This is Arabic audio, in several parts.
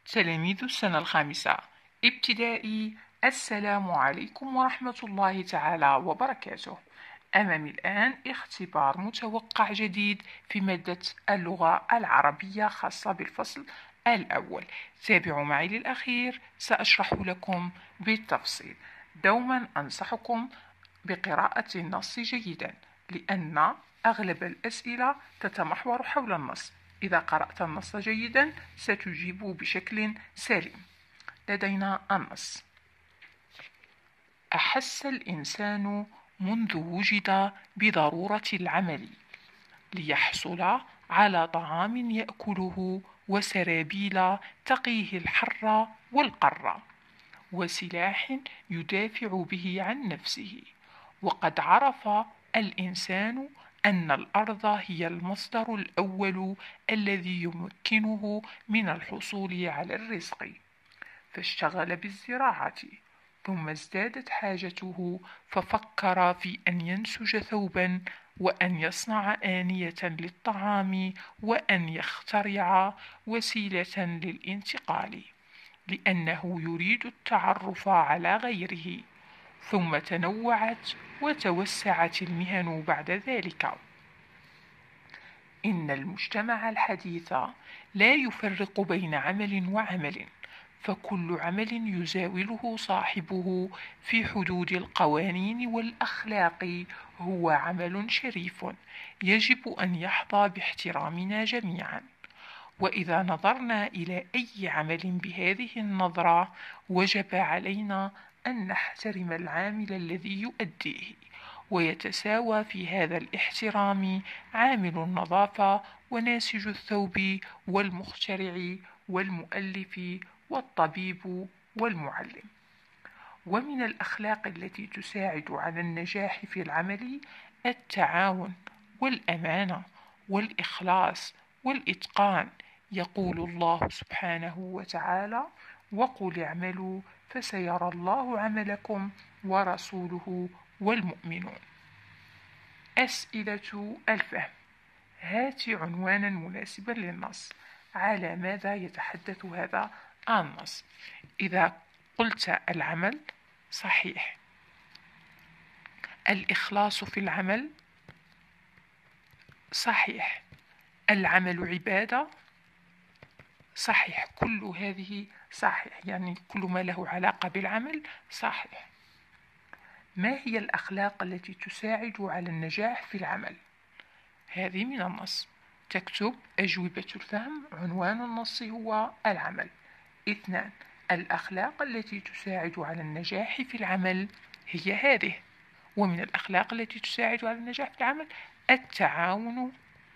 تلاميذ السنة الخامسة ابتدائي، السلام عليكم ورحمة الله تعالى وبركاته. أمامي الآن اختبار متوقع جديد في مادة اللغة العربية خاصة بالفصل الأول. تابعوا معي للأخير، سأشرح لكم بالتفصيل. دوما أنصحكم بقراءة النص جيدا، لأن أغلب الأسئلة تتمحور حول النص. إذا قرأت النص جيدا ستجيب بشكل سليم. لدينا النص: أحس الإنسان منذ وجد بضرورة العمل ليحصل على طعام يأكله وسرابيل تقيه الحر والقر وسلاح يدافع به عن نفسه. وقد عرف الإنسان أن الأرض هي المصدر الأول الذي يمكنه من الحصول على الرزق، فاشتغل بالزراعة. ثم ازدادت حاجته ففكر في أن ينسج ثوبا، وأن يصنع آنية للطعام، وأن يخترع وسيلة للانتقال، لأنه يريد التعرف على غيره. ثم تنوعت وتوسعت المهن بعد ذلك. إن المجتمع الحديث لا يفرق بين عمل وعمل، فكل عمل يزاوله صاحبه في حدود القوانين والأخلاق هو عمل شريف، يجب أن يحظى باحترامنا جميعا. وإذا نظرنا إلى أي عمل بهذه النظرة، وجب علينا أن نحترم العامل الذي يؤديه، ويتساوى في هذا الاحترام عامل النظافة وناسج الثوب والمخترع والمؤلف والطبيب والمعلم. ومن الأخلاق التي تساعد على النجاح في العمل التعاون والأمانة والإخلاص والإتقان. يقول الله سبحانه وتعالى: وقل اعملوا فسيرى الله عملكم ورسوله والمؤمنون. أسئلة الفهم: هات عنوانا مناسبا للنص. على ماذا يتحدث هذا النص؟ إذا قلت العمل، صحيح. الإخلاص في العمل، صحيح. العمل عبادة، صحيح. كل هذه صحيح، يعني كل ما له علاقة بالعمل صحيح. ما هي الأخلاق التي تساعد على النجاح في العمل؟ هذه من النص. تكتب أجوبة الفهم. عنوان النص هو العمل. 2. الأخلاق التي تساعد على النجاح في العمل هي هذه. ومن الأخلاق التي تساعد على النجاح في العمل التعاون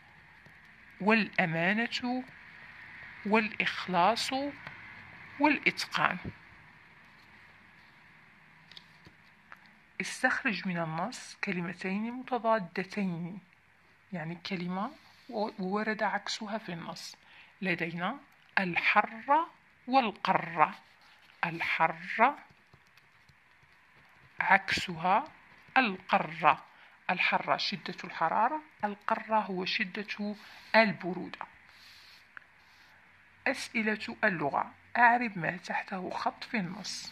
والأمانة والإخلاص والإتقان. استخرج من النص كلمتين متضادتين، يعني كلمة ورد عكسها في النص. لدينا الحر والقر. الحر عكسها القر. الحر شدة الحرارة، القر هو شدة البرودة. أسئلة اللغة: أعرب ما تحته خط في النص.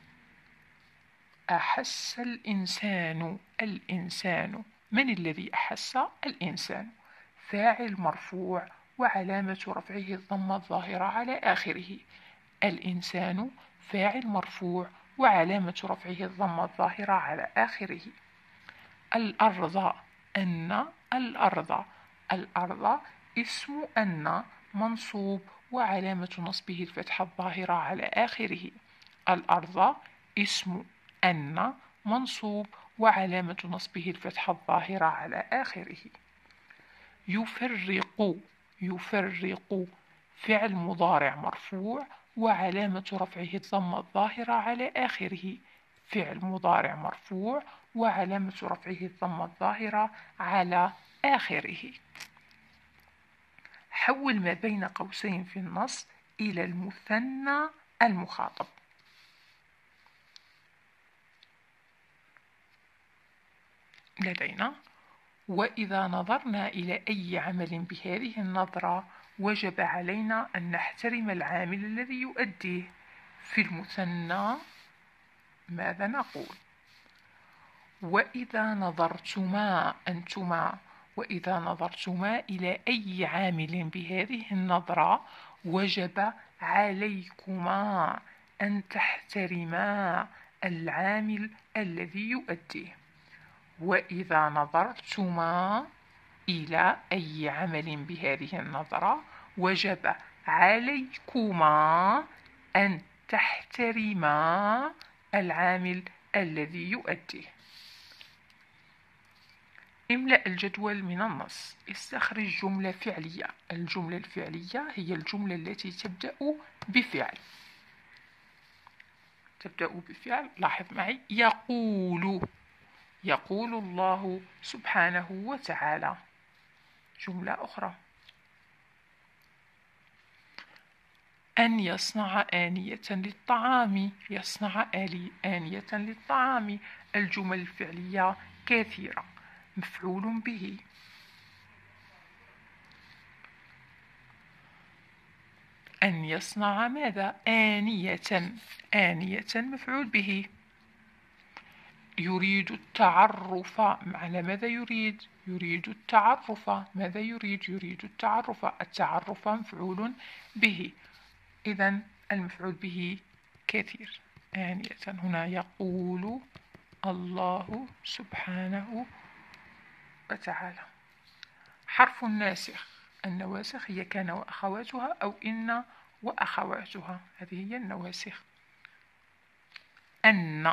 أحس الإنسان. الإنسان، من الذي أحس؟ الإنسان. فاعل مرفوع وعلامة رفعه الضمة الظاهرة على آخره. الإنسان فاعل مرفوع وعلامة رفعه الضمة الظاهرة على آخره. الأرض. أن الأرض. الأرض اسم أن منصوب وعلامة نصبه الفتحة الظاهرة على آخره. الأرض اسم أن منصوب وعلامة نصبه الفتحة الظاهرة على آخره. يفرق. يفرق فعل مضارع مرفوع وعلامة رفعه الضمة الظاهرة على آخره. فعل مضارع مرفوع وعلامة رفعه الضمة الظاهرة على آخره. حول ما بين قوسين في النص إلى المثنى المخاطب. لدينا: وإذا نظرنا إلى أي عمل بهذه النظرة، وجب علينا أن نحترم العامل الذي يؤديه. في المثنى ماذا نقول؟ وإذا نظرتما أنتما، وإذا نظرتما إلى أي عامل بهذه النظرة وجب عليكما أن تحترما العامل الذي يؤديه. وإذا نظرتما إلى أي عمل بهذه النظرة وجب عليكما أن تحترما العامل الذي يؤديه. املأ الجدول من النص. استخرج جملة فعلية. الجملة الفعلية هي الجملة التي تبدأ بفعل. لاحظ معي، يقول الله سبحانه وتعالى. جملة أخرى، أن يصنع آنية للطعام. يصنع آنية للطعام. الجمل الفعلية كثيرة. مفعول به. أن يصنع ماذا؟ آنية. آنية مفعول به. يريد التعرف. على ماذا يريد؟ يريد التعرف. ماذا يريد؟ يريد التعرف. التعرف مفعول به. إذن المفعول به كثير. آنية. هنا يقول الله سبحانه وتعالى. حرف الناسخ. النواسخ هي كان وأخواتها أو إن وأخواتها. هذه هي النواسخ. أن.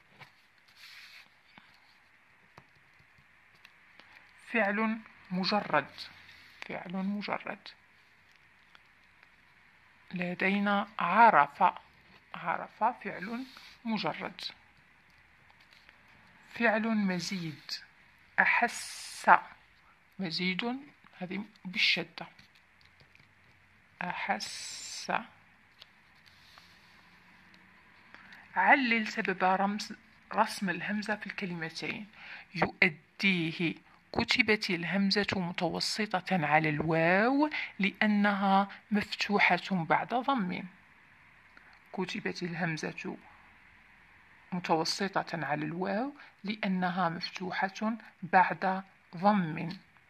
فعل مجرد. فعل مجرد. لدينا عرف. عرف فعل مجرد. فعل مزيد. أحس. مزيد هذه بالشدة. أحس. علل سبب رسم الهمزة في الكلمتين. يؤديه. كتبت الهمزة متوسطة على الواو لأنها مفتوحة بعد ضم. كتبت الهمزة متوسطة على الواو لأنها مفتوحة بعد ضم.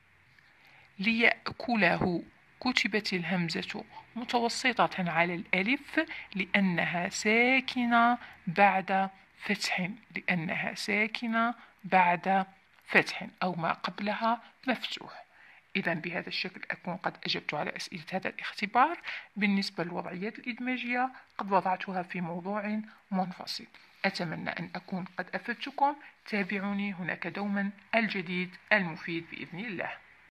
ليأكله. كتبت الهمزة متوسطة على الألف لأنها ساكنة بعد فتح. لأنها ساكنة بعد فتح أو ما قبلها مفتوح. إذا بهذا الشكل أكون قد أجبت على أسئلة هذا الاختبار. بالنسبة للوضعيات الإدماجية قد وضعتها في موضوع منفصل. أتمنى أن أكون قد أفدتكم. تابعوني، هناك دوما الجديد المفيد بإذن الله.